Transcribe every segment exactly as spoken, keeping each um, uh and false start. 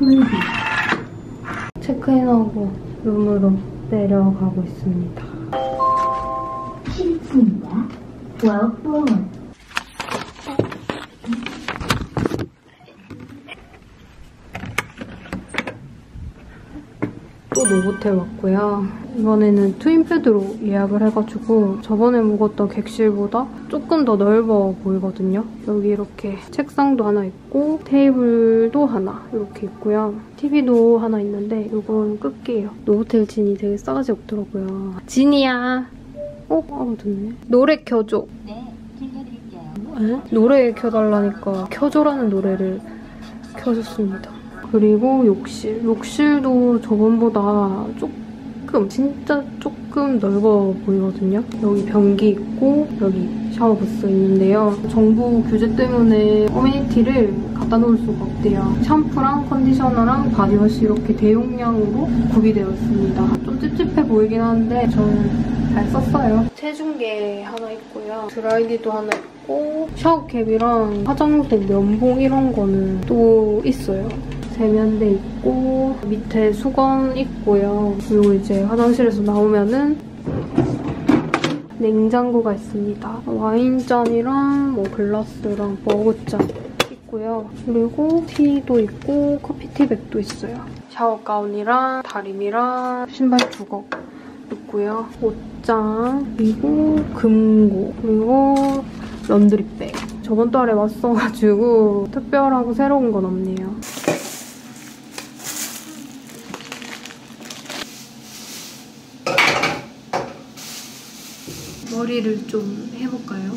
스물두. 체크인하고 룸으로 내려가고 있습니다. 십이 층입니다. 십이 플로어. 또 노보텔 왔고요. 이번에는 트윈베드로 예약을 해가지고 저번에 묵었던 객실보다 조금 더 넓어 보이거든요. 여기 이렇게 책상도 하나 있고 테이블도 하나 이렇게 있고요. 티비도 하나 있는데 이건 끌게요. 노보텔 진이 되게 싸가지 없더라고요. 진이야. 어? 알아듣네. 노래 켜줘. 네, 들려드릴게요. 에? 노래 켜달라니까 켜줘라는 노래를 켜줬습니다. 그리고 욕실. 욕실도 저번보다 조금, 진짜 조금 넓어 보이거든요. 여기 변기 있고 여기 샤워 부스 있는데요. 정부 규제 때문에 커뮤니티를 갖다 놓을 수가 없대요. 샴푸랑 컨디셔너랑 바디워시 이렇게 대용량으로 구비되어 있습니다. 좀 찝찝해 보이긴 하는데 저는 잘 썼어요. 체중계 하나 있고요. 드라이기도 하나 있고 샤워캡이랑 화장솜, 면봉 이런 거는 또 있어요. 세면대 있고 밑에 수건 있고요. 그리고 이제 화장실에서 나오면은 냉장고가 있습니다. 와인잔이랑 뭐 글라스랑 머그잔 있고요. 그리고 티도 있고 커피티백도 있어요. 샤워 가운이랑 다림이랑 신발 두걱 있고요. 옷장, 그리고 금고, 그리고 런드리백. 저번 달에 왔어가지고 특별하고 새로운 건 없네요. 머리를 좀 해볼까요?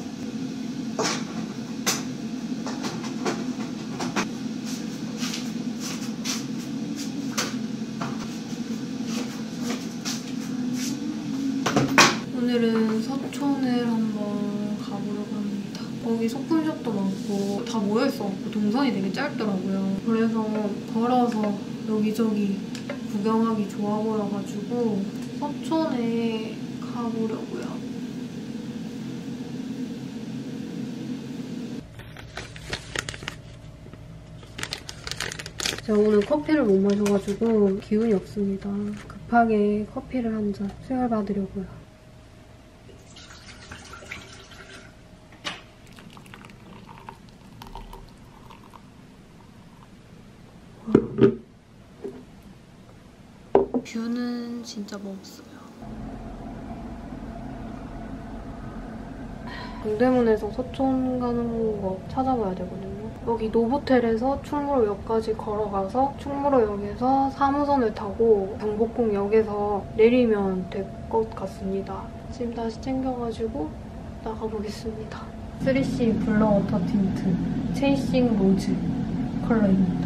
오늘은 서촌을 한번 가보려고 합니다. 거기 소품샵도 많고 다 모여있어갖고 동선이 되게 짧더라고요. 그래서 걸어서 여기저기 구경하기 좋아 보여가지고 서촌에 가보려고요. 제가 오늘 커피를 못 마셔가지고 기운이 없습니다. 급하게 커피를 한 잔 수혈받으려고요. 뷰는 진짜 멋있어요. 동대문에서 서촌 가는 거 찾아봐야 되거든요. 여기 노보텔에서 충무로역까지 걸어가서 충무로역에서 삼 호선을 타고 경복궁역에서 내리면 될 것 같습니다. 짐 다시 챙겨가지고 나가보겠습니다. 쓰리씨 블러 워터 틴트 체이싱 로즈 컬러입니다.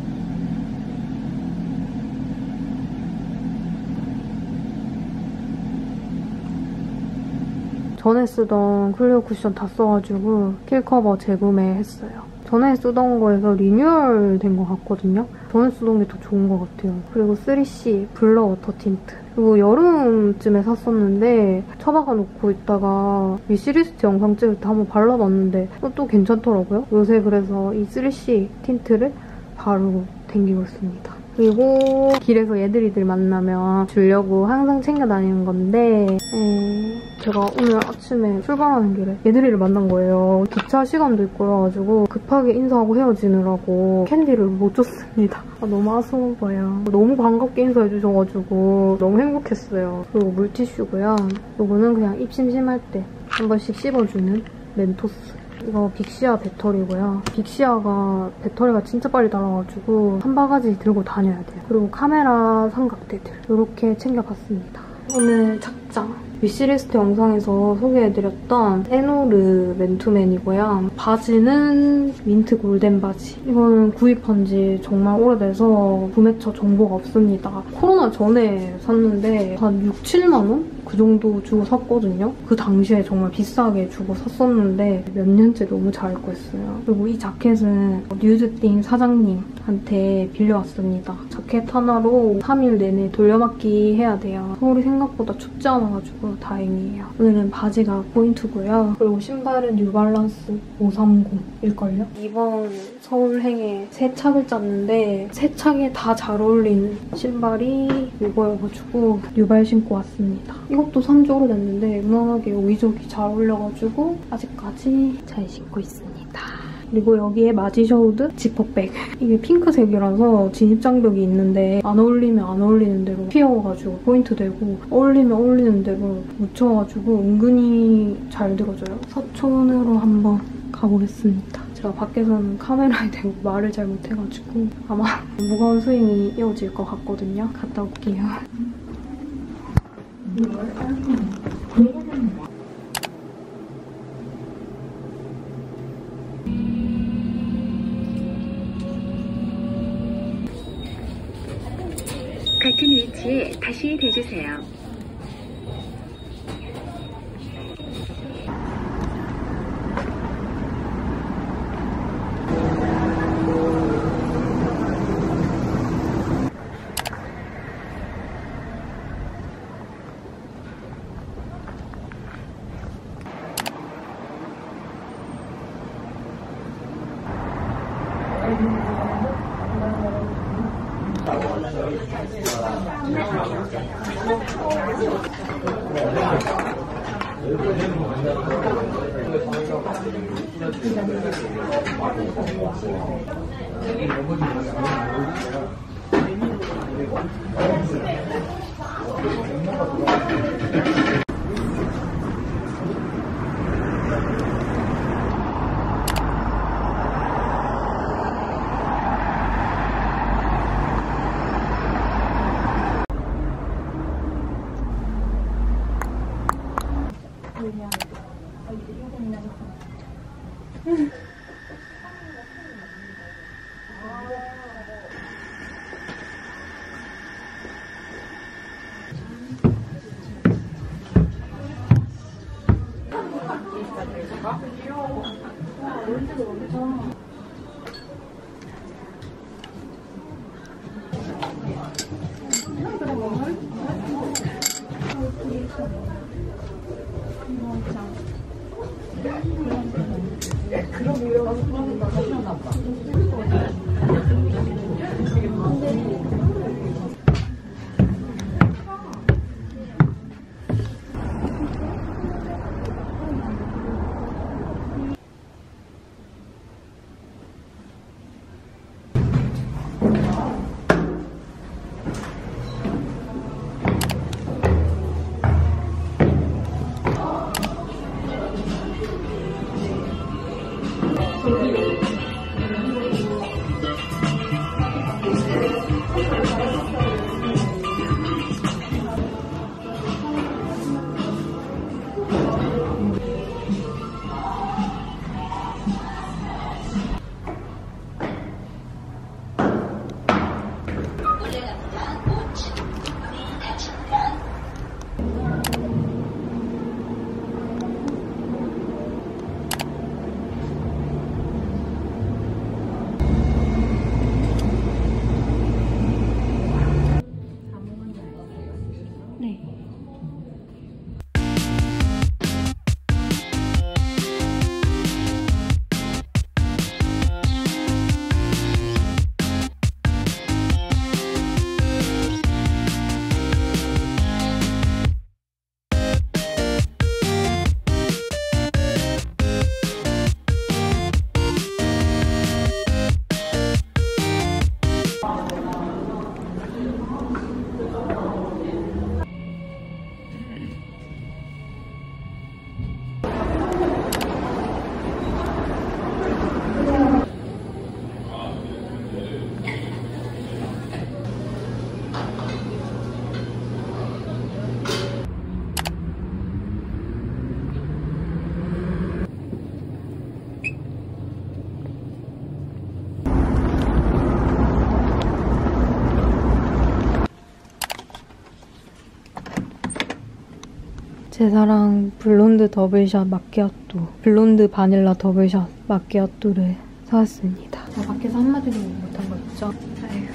전에 쓰던 클리오 쿠션 다 써가지고 킬커버 재구매했어요. 전에 쓰던 거에서 리뉴얼 된 것 같거든요. 전에 쓰던 게 더 좋은 것 같아요. 그리고 쓰리씨 블러 워터 틴트. 그리고 여름쯤에 샀었는데 처박아 놓고 있다가 위시리스트 영상 찍을 때 한번 발라봤는데 또 괜찮더라고요. 요새 그래서 이 쓰리씨 틴트를 바로 댕기고 있습니다. 그리고 길에서 얘들이들 만나면 주려고 항상 챙겨 다니는 건데 음, 제가 오늘 아침에 출발하는 길에 얘들이를 만난 거예요. 기차 시간도 있고 그래가지고 급하게 인사하고 헤어지느라고 캔디를 못 줬습니다. 아, 너무 아쉬워요. 너무 반갑게 인사해주셔가지고 너무 행복했어요. 그리고 물티슈고요. 이거는 그냥 입 심심할 때 한 번씩 씹어주는 멘토스. 이거 빅시아 배터리고요. 빅시아가 배터리가 진짜 빨리 닳아가지고 한 바가지 들고 다녀야 돼요. 그리고 카메라 삼각대들 이렇게 챙겨봤습니다. 오늘 착장. 위시리스트 영상에서 소개해드렸던 에노르 맨투맨이고요. 바지는 민트 골덴 바지. 이거는 구입한 지 정말 오래돼서 구매처 정보가 없습니다. 코로나 전에 샀는데 한 육, 칠만 원? 그 정도 주고 샀거든요. 그 당시에 정말 비싸게 주고 샀었는데 몇 년째 너무 잘 입고 있어요. 그리고 이 자켓은 뉴드띵 사장님한테 빌려왔습니다. 자켓 하나로 삼 일 내내 돌려막기 해야 돼요. 서울이 생각보다 춥지 않아가지고 다행이에요. 오늘은 바지가 포인트고요. 그리고 신발은 뉴발란스 오백삼십일걸요? 이번 서울행에 세 착을 짰는데 세 착에 다 잘 어울리는 신발이 이거여가지고 뉴발 신고 왔습니다. 이것도 산지 오래됐는데 무난하게 여기저기 잘 어울려가지고 아직까지 잘 신고 있습니다. 그리고 여기에 마지셔우드 지퍼백. 이게 핑크색이라서 진입장벽이 있는데 안 어울리면 안 어울리는 대로 피어가지고 포인트 되고 어울리면 어울리는 대로 묻혀가지고 은근히 잘 들어져요. 서촌으로 한번 가보겠습니다. 제가 밖에서는 카메라에 대고 말을 잘 못해가지고 아마 무거운 스윙이 이어질 것 같거든요. 갔다 올게요. 같은 위치에 다시 대주세요. 제 사랑 블론드 더블샷 마키아토, 블론드 바닐라 더블샷 마키아토를 사왔습니다. 저 밖에서 한마디도 못한 거 있죠? 아휴.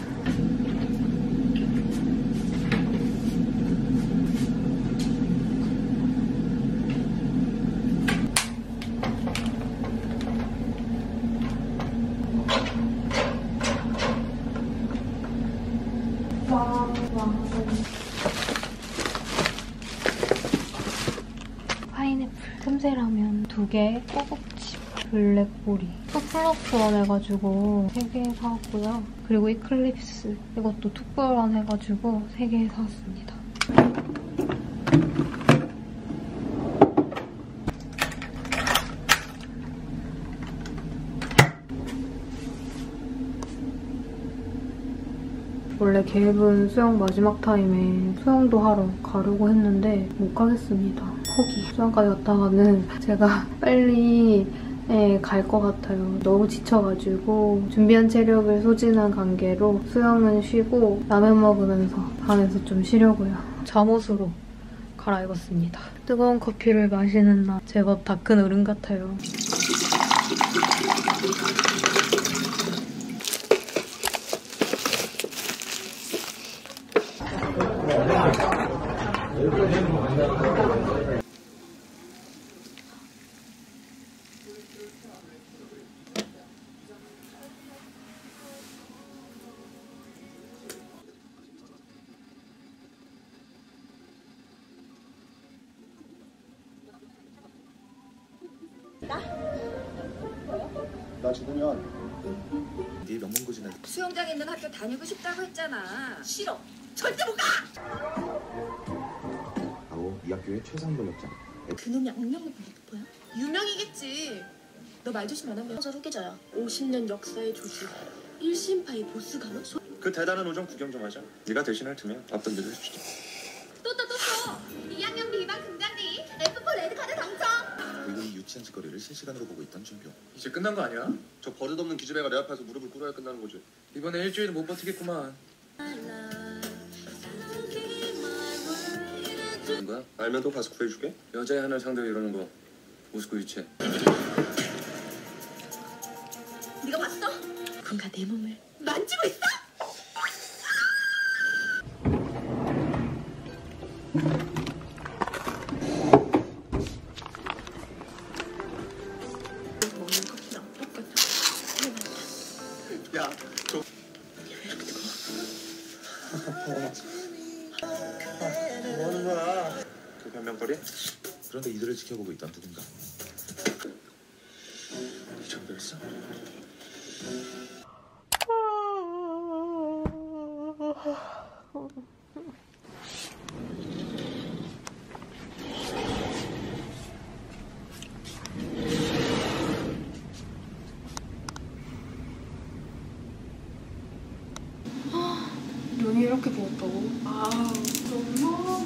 파인애플, 틈새라면 두 개, 꼬북칩, 블랙보리, 또 플러스원 해가지고 세 개 사왔고요. 그리고 이클립스, 이것도 투플원 해가지고 세 개 사왔습니다. 원래 계획은 수영 마지막 타임에 수영도 하러 가려고 했는데 못 가겠습니다. 포기. 수영까지 갔다가는 제가 빨리 갈 것 같아요. 너무 지쳐가지고 준비한 체력을 소진한 관계로 수영은 쉬고 라면 먹으면서 방에서 좀 쉬려고요. 잠옷으로 갈아입었습니다. 뜨거운 커피를 마시는 날 제법 다 큰 어른 같아요. 나 죽으면 네 명문고지나 수영장 있는 학교 다니고 싶다고 했잖아. 싫어. 절대 못 가! 바로 이 학교의 최상 권력자. 그놈이 악명을 부리는 거야? 유명이겠지. 너 말 조심 안 하면 저 후계자야. 오십 년 역사의 조직. 일 심파의 보스가 너? 그 대단한 오정 구경 좀 하자. 네가 대신할 테면 앞던 대로 해주자. 또 또 또 또! 이 학년 비방 금단디 에프 사 레드카드 당첨! 그리고 이 유치한 짓거리를 실시간으로 보고 있던 준표. 이제 끝난 거 아니야? 저 버릇없는 기집애가 내 앞에서 무릎을 꿇어야 끝나는 거지. 이번에 일주일도 못 버티겠구만. 뭔가? 알면 또 가서 구해줄게. 여자애 하나 상대로 이러는 거 우스고 유치해. 네가 봤어? 뭔가 내 몸을 만지고 있어? 먹는 커피랑 똑같아. 야, 저. 뭐 하는 거야? 그 변명거리? 그런데 이들을 지켜보고 있던 누군가. 이 정도였어? 눈이 이렇게 부었다고? 아, 정말.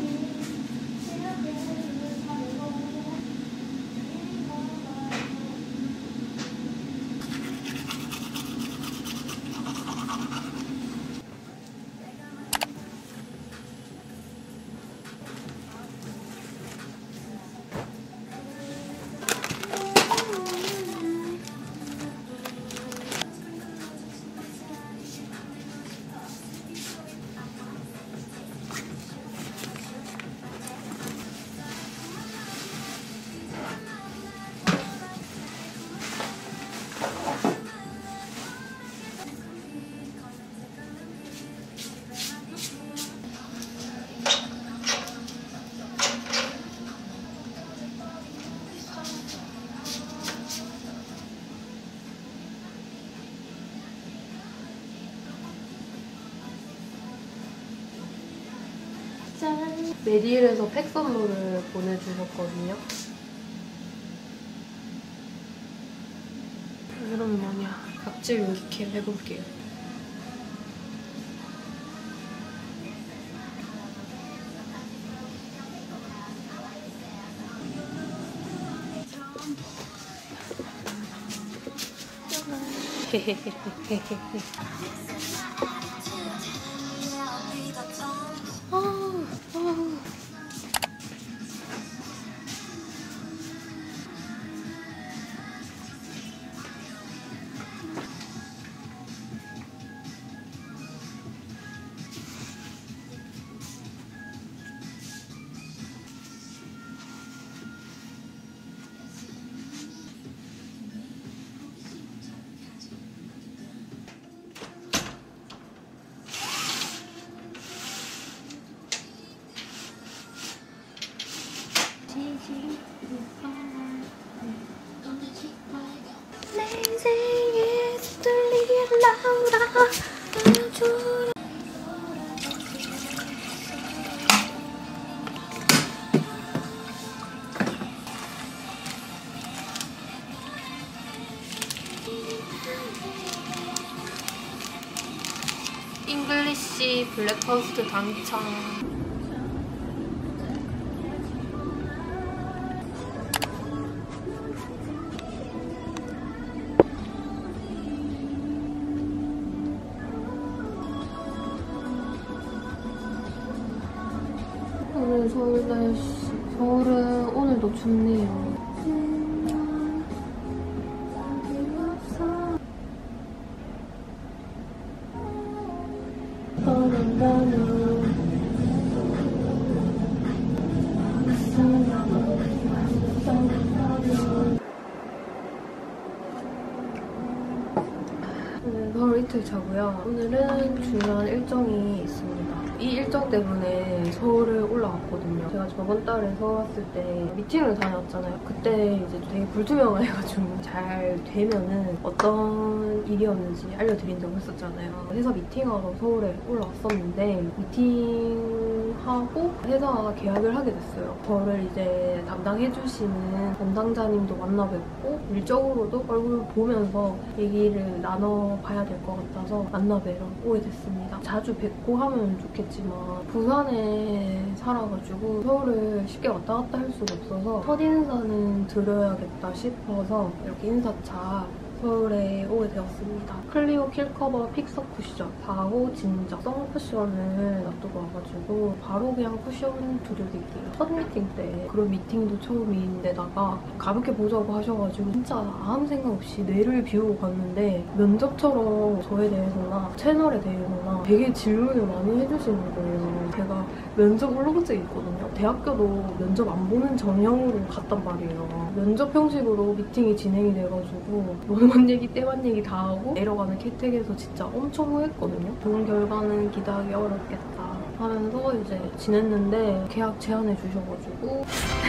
짠! 메디힐에서 팩 선물을 보내주셨거든요. 이름 뭐냐? 각질 요리캠 해볼게요. 헤헤헤헤헤헤. 아, 아. 라우라 안아줘라. 잉글리시 블랙퍼스트 당첨. 오늘 서울 날씨. 서울은 오늘도 춥네요. 오늘 서울 이틀 차고요. 오늘은 중요한 일정이 있습니다. 이 일정 때문에 서울을 올라왔거든요. 제가 저번 달에 서울 왔을 때 미팅을 다녀왔잖아요. 그때 이제 되게 불투명해가지고 잘 되면은 어떤 일이었는지 알려드린 적이 있었잖아요. 회사 미팅하러 서울에 올라왔었는데 미팅하고 회사가 계약을 하게 됐어요. 저를 이제 담당해주시는 담당자님도 만나뵙고 일적으로도 얼굴 보면서 얘기를 나눠봐야 될 것 같아서 만나뵈러 오게 됐습니다. 자주 뵙고 하면 좋겠지만 부산에 살아가지고 서울을 쉽게 왔다 갔다 할 수가 없어서 첫인사는 드려야겠다 싶어서 이렇게 인사차 서울에 오게 되었습니다. 클리오 킬커버 픽서 쿠션 사 호 진작 선 쿠션을 놔두고 와가지고 바로 그냥 쿠션 두들길게요. 첫 미팅 때 그런 미팅도 처음인데다가 가볍게 보자고 하셔가지고 진짜 아무 생각 없이 뇌를 비우고 갔는데 면접처럼 저에 대해서나 채널에 대해서나 되게 질문을 많이 해주시는 거예요. 제가 면접 올라본 적이 있거든요. 대학교도 면접 안 보는 전형으로 갔단 말이에요. 면접 형식으로 미팅이 진행이 돼가지고 뭔 얘기 때만 얘기 다 하고 내려가는 캐택에서 진짜 엄청 후했거든요. 좋은 결과는 기대하기 어렵겠다 하면서 이제 지냈는데 계약 제안해 주셔가지고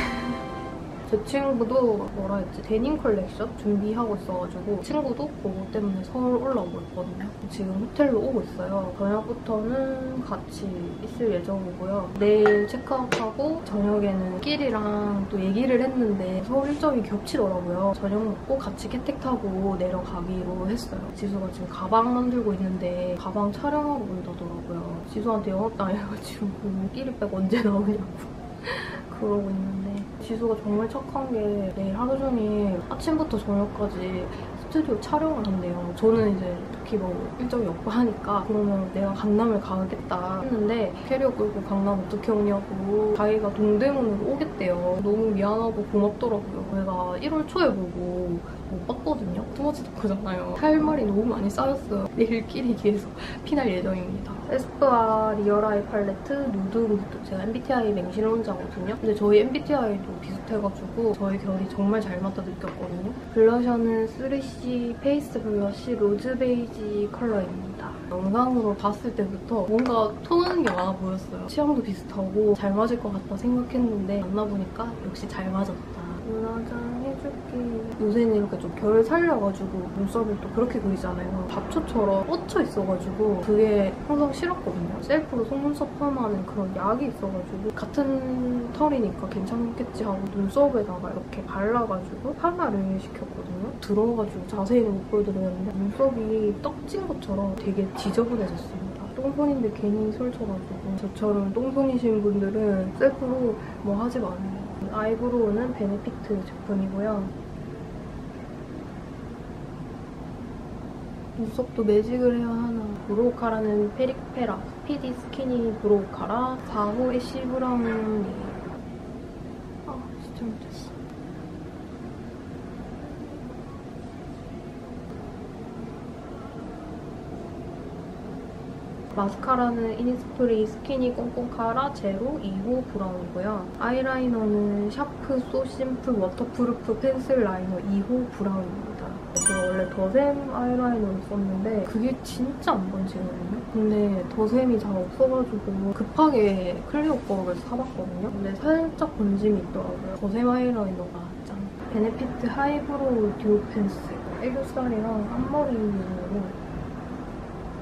제 친구도 뭐라 했지? 데님 컬렉션 준비하고 있어가지고 친구도 그거 때문에 서울 올라오고 있거든요. 지금 호텔로 오고 있어요. 저녁부터는 같이 있을 예정이고요. 내일 체크아웃하고 저녁에는 끼리랑 또 얘기를 했는데 서울 일정이 겹치더라고요. 저녁 먹고 같이 캐택 타고 내려가기로 했어요. 지수가 지금 가방 만들고 있는데 가방 촬영하고 온다더라고요. 지수한테 영업당해가지고 끼리백 언제 나오냐고 그러고 있는데 지수가 정말 착한 게 내일 하루 종일 아침부터 저녁까지 스튜디오 촬영을 한대요. 저는 이제 특히 뭐 일정이 없고 하니까 그러면 내가 강남을 가겠다 했는데 캐리어 끌고 강남 어떻게 오냐고 자기가 동대문으로 오겠대요. 너무 미안하고 고맙더라고요. 제가 일월 초에 보고 못 봤거든요. 투머치 토크잖아요. 할 말이 너무 많이 쌓였어요. 내일끼리 계속 피날 예정입니다. 에스쁘아 리얼아이 팔레트 누드 무드. 제가 엠비티아이 맹신혼자거든요. 근데 저희 엠비티아이도 비슷해가지고 저희 결이 정말 잘 맞다 느꼈거든요. 블러셔는 쓰리씨 페이스 블러쉬 로즈 베이지 컬러입니다. 영상으로 봤을 때부터 뭔가 통하는 게 많아 보였어요. 취향도 비슷하고 잘 맞을 것 같다 생각했는데 만나보니까 역시 잘 맞았다. 눈화장 해줄게. 요새는 이렇게 좀 결 살려가지고 눈썹을 또 그렇게 그리잖아요. 잡초처럼 뻗쳐 있어가지고 그게 항상 싫었거든요. 셀프로 속눈썹 펌하는 그런 약이 있어가지고 같은 털이니까 괜찮겠지 하고 눈썹에다가 이렇게 발라가지고 파마를 시켰거든요. 들어가지고 자세히는 못 보여드리는데 눈썹이 떡진 것처럼 되게 지저분해졌습니다. 똥손인데 괜히 솔 쳐가지고 저처럼 똥손이신 분들은 셀프로 뭐 하지 마세요. 아이브로우는 베네피트 제품이고요. 눈썹도 매직을 해야 하나. 브로우 카라는 페릭페라 스피디 스키니 브로우 카라 사 호 애쉬 브라운이에요. 아 진짜 못했어. 마스카라는 이니스프리 스키니 꽁꽁 카라 제로 이 호 브라운이고요. 아이라이너는 샤프 소 심플 워터프루프 펜슬 라이너 이 호 브라운입니다. 제가 원래 더샘 아이라이너를 썼는데 그게 진짜 안 번지거든요. 근데 더샘이 잘 없어가지고 급하게 클리오 거를 사봤거든요. 근데 살짝 번짐이 있더라고요. 더샘 아이라이너가 짠. 베네피트 하이브로우 듀오 펜슬 애교살이랑 앞머리용으로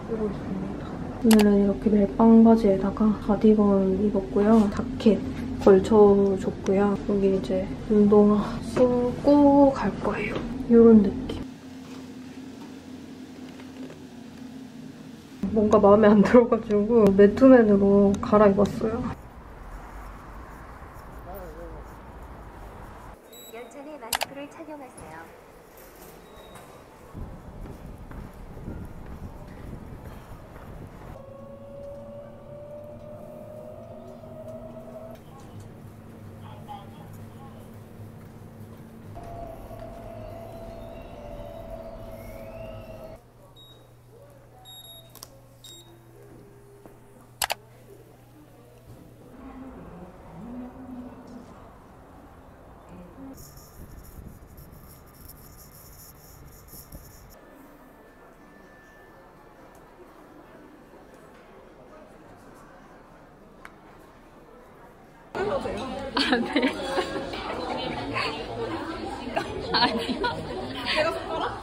쓰고 있습니다. 오늘은 이렇게 멜빵 바지에다가 가디건 입었고요. 자켓 걸쳐줬고요. 여기 이제 운동화 쓰고 갈 거예요. 이런 느낌. 뭔가 마음에 안 들어가지고 맨투맨으로 갈아입었어요. 열차 내 마스크를 착용하세요. 아, 네. 아니요. 내가 숟가락?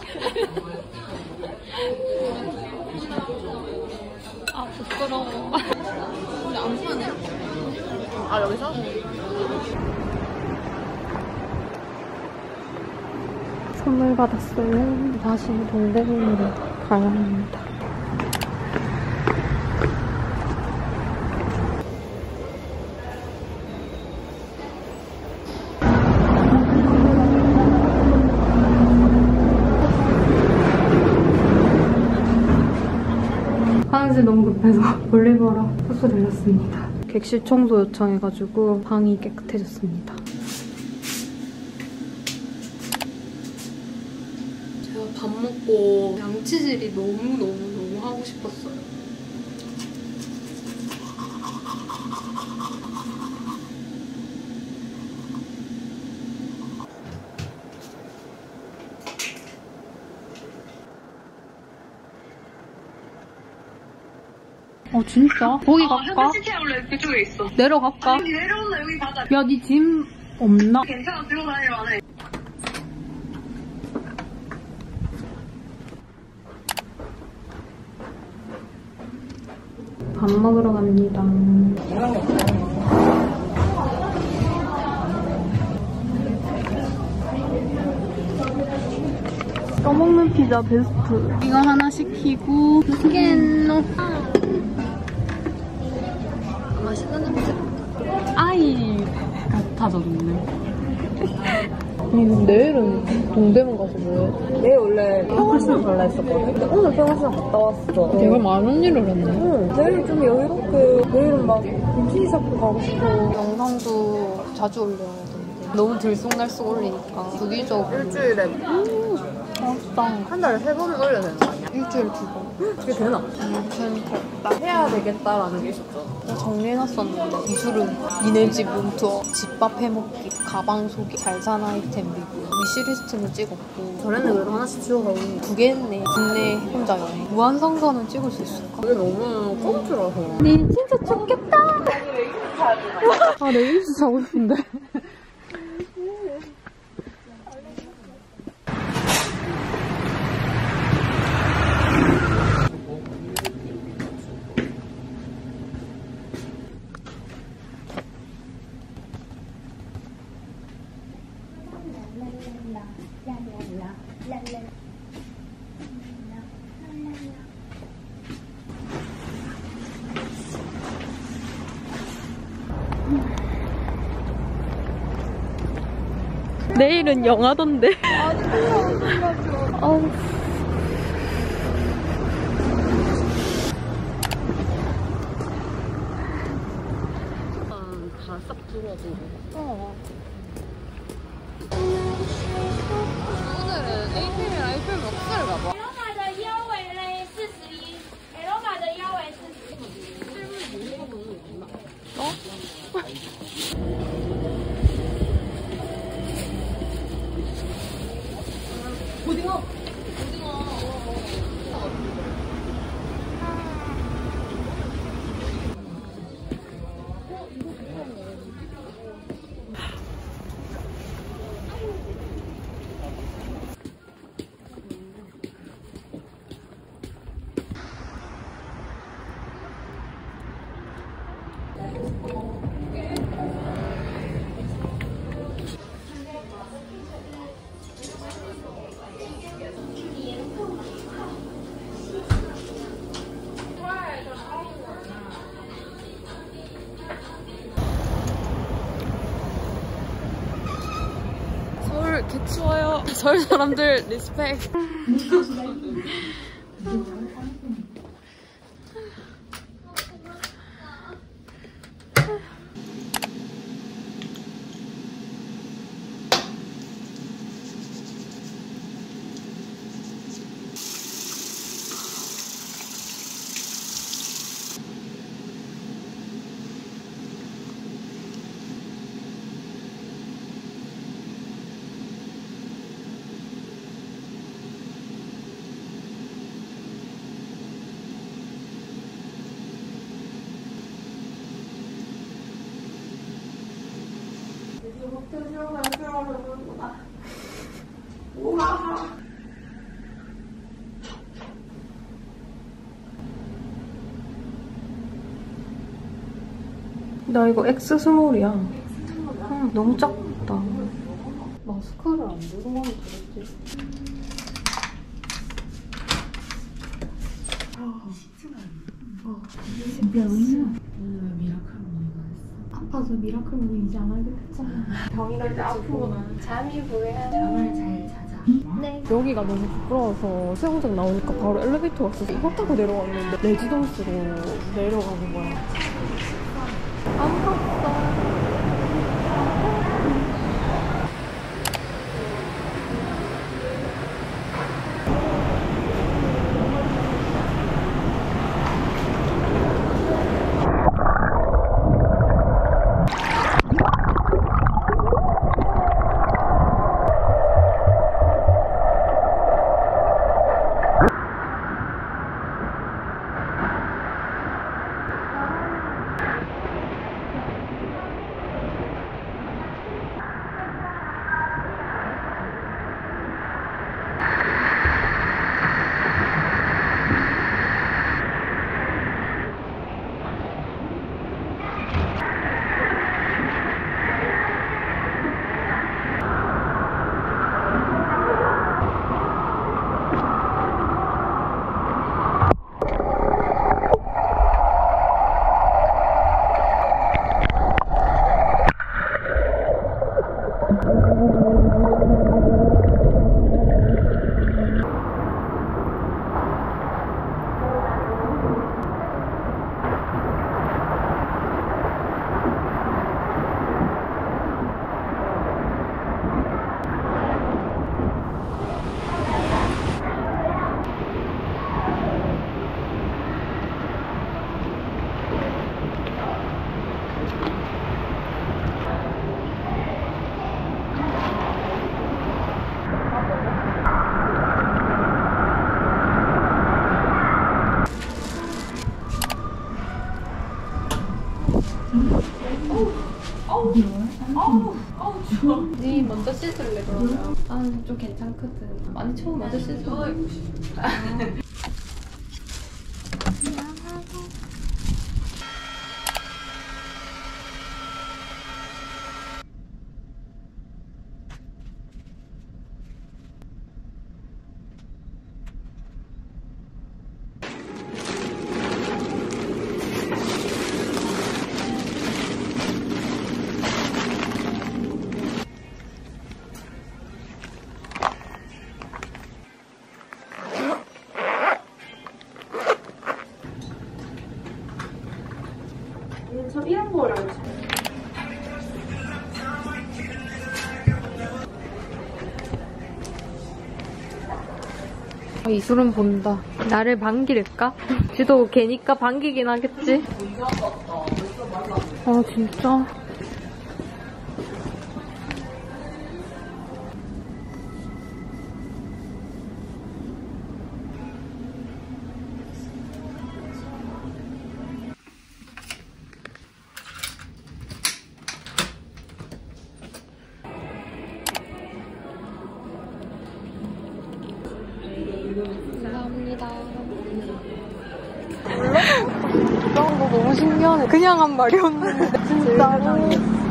아, 부끄러워. 근데 안 사네? 아, 여기서? 선물 받았어요. 다시 동대문으로 가야 합니다. 화장실 너무 급해서 볼일 보러 숙소 들렸습니다. 객실 청소 요청해가지고 방이 깨끗해졌습니다. 제가 밥 먹고 양치질이 너무너무너무 하고 싶었어요. 어 진짜? 거기 갈까? 현대시티에 원래 그쪽에 있어. 내려갈까? 여기 내려온다 여기 바다. 야, 니 짐 없나? 괜찮아 들고 다니려 안 해. 밥 먹으러 갑니다. 떠먹는 피자 베스트. 이거 하나 시키고 스캔노. 맛있는 냄새. 아이 같아졌네. 내일은 동대문 가서 뭐해? 내일 원래 평화시장 갈라 했었거든? 근데 오늘 평화시장 갔다 왔어. 내가 많은 일을 했네. 응, 내일 좀 여유롭게, 내일은 막 김치 잡고 가고 싶어. 영상도 자주 올려야 되는데 너무 들쑥날쑥 올리니까 주기적으로 일주일에 맛있다. 한 달에 세 번은 올려야 되는 거 아니야? 일주일 두 번. 그게 되나? 아무튼 나 해야 되겠다라는 게 있었잖아. 나 정리해놨었는데 기술은 니네 집 룸투어, 집밥 해먹기, 가방 소개, 잘 산 아이템 리뷰, 위시리스트는 찍었고 전에는 그래도 하나씩 지워가고. 두 개 했네. 국내 혼자 여행. 무한상사는 찍을 수 있을까? 그게 너무 꽁트라서. 니 진짜 좋겠다. 아, 레깅스 사고 싶은데. 내일은 영하던데. 아니, 아우. 다 싹 들어주고. 어. 오늘은 에이티엠이랑 에이티엠 역사를 가봐. ，L码的腰围嘞四十一 ，L码的腰围四十一。 어? 오징어! 서울 사람들 리스펙. 나 이거 엑스 스몰이야. 응, 너무 작다. 마스카라 안 들고 가면 되겠지. 오늘 왜 미라클 모닝을 했어? 아파서 미라클 모닝 이제 안 하게 됐잖아. 병이럴 때 아프구나. 잠이 후회하네. 잠을 잘 자자. 네. 여기가 너무 부끄러워서 수영장 나오니까 바로 엘리베이터 왔어서 이거 타고 내려왔는데 레지던스로 내려가는 거야. 안 갔어. 니 먼저 씻을래 그러면? 나는 좀 괜찮거든. 많이 처음 먼저 씻어. 저 이런 거를 아, 이술은 본다. 나를 반길까? 지도 걔니까 반기긴 하겠지. 아 진짜. 감사합니다. 이런 거 너무 신기하네. 그냥 한 말이었는데 진짜로.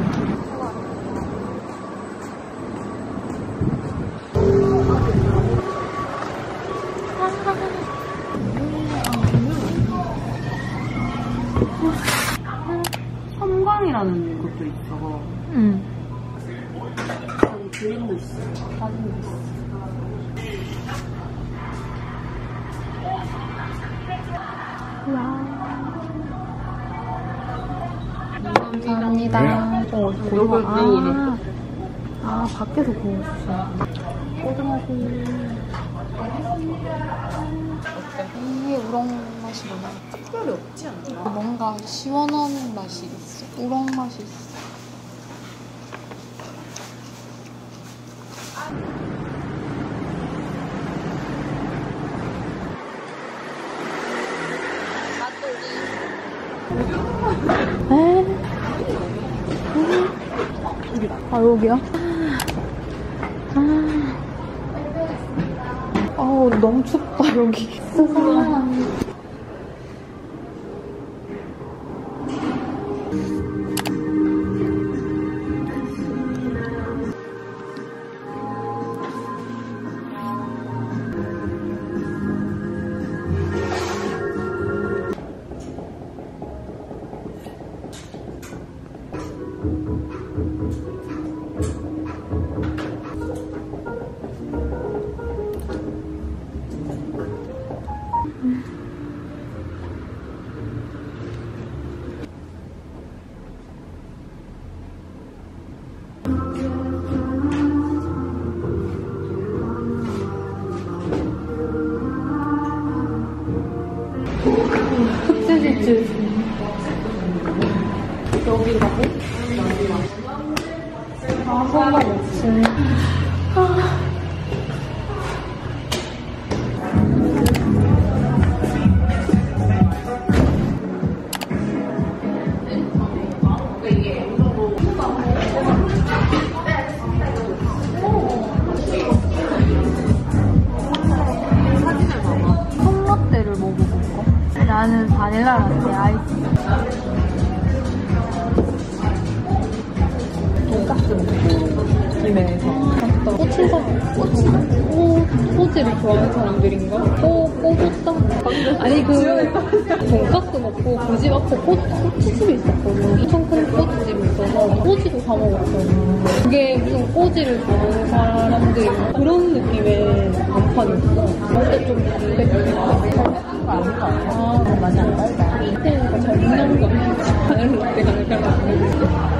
섬광이라는 것도 있어. 응. 여기 그림도 있어. 사진도 있어. 감사합니다. 어, 고등어. 아, 아, 밖에서 구워주세요. 고등어구이. 이게 우렁 맛이 나나? 특별히 없지 않나? 뭔가 시원한 맛이 있어. 우렁 맛이 있어. 아, 여기야? 아, 아우, 너무 춥다, 여기. 흑돼지집 여기라고? 아, 상관없지. 아. 콩라떼를 먹어볼까? 나는 바닐라 라떼 아이스. 돈까스 먹고 김해에서 맛있다. 꼬치사 꼬치 꼬 꼬지를 좋아하는 사람들인가? 꼬 꼬꼬다. 아니 그 돈까스 먹고 그 집 앞에 꼬 꼬치집이 있었거든. 엄청 큰 꼬치집이 있어서 꼬지도 사 먹었거든. 그게 무슨 꼬지를 좋아하는 사람들 그런 느낌의 간판이었어. 근데 좀 근데 아닌 것 같아. 아, 많이 안 달다. 그러니까 잘 먹는 거 같아. 바닐라 라떼가 느껴졌어.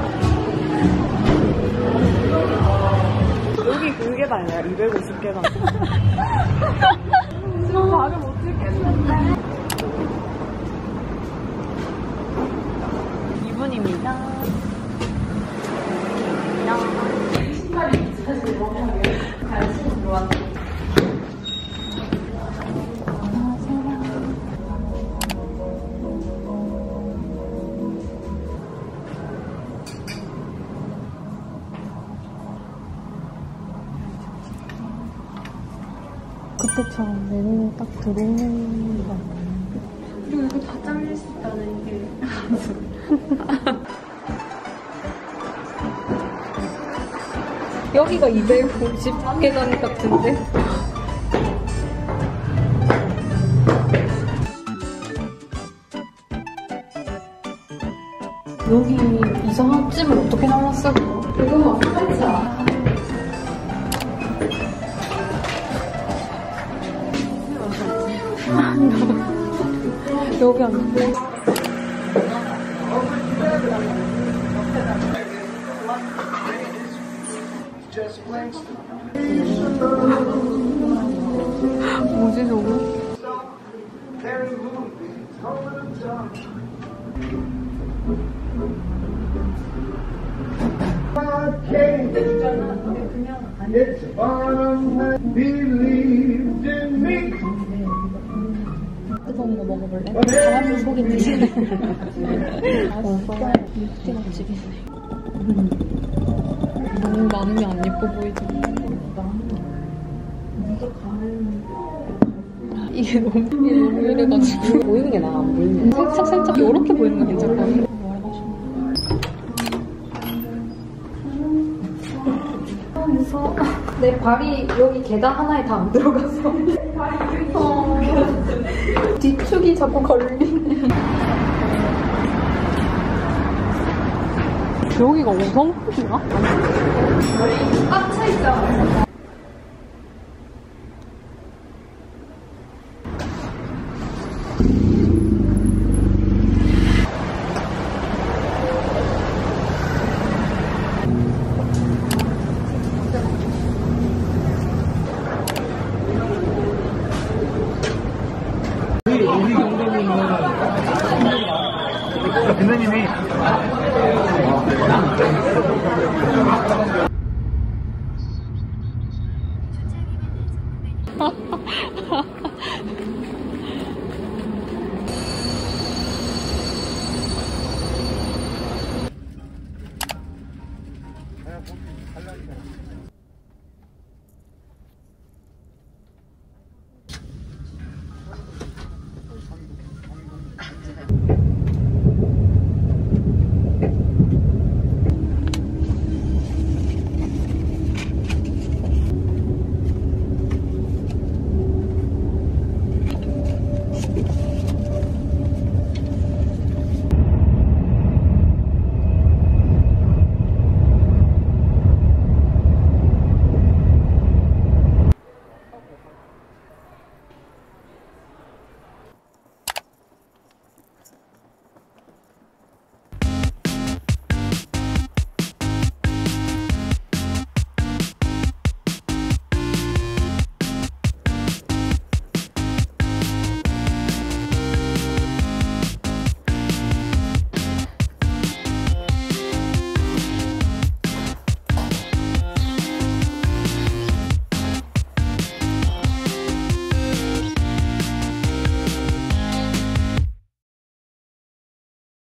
여기 그게 달려. 이백오십 개가. 지금 발을 못 찍겠는데. 이 분입니다. 신발이 사실 너무 관심이 들어왔어. 그때처럼 메뉴 딱 들어오는 거 같아요. 그리고 이거 다 잘릴 수 있다는 게 여기가 이백오십 계단 같은데? 여기 이상한 집을 어떻게 날랐어? 이거 살짝. 여기 앉는데. 뭐지 저거? 뜨거운 거 먹어볼래? 바람 속인 듯이. 맛있어. 육지 맛집이네. 너무 많으면 안 예뻐 보이잖아. 이게 너무, 이게 너무 이래가지고. 보이는 게 나아, 안 보이는 게. 살짝, 살짝 이렇게 보이는 거 괜찮거든. 아, 무서워. 내 발이 여기 계단 하나에 다 안 들어가서. 어, 뒤축이 자꾸 걸리네. 여기가 오성푸드나? 꽉 차있잖아. 선생님이